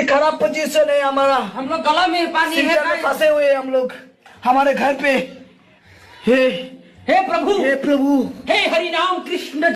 खराब पोजीशन है हमारा, हम लोग गला में पानी है, फंसे हुए हैं हम लोग हमारे घर पे। हे हे प्रभु, हे प्रभु, हे हरि नाम कृष्ण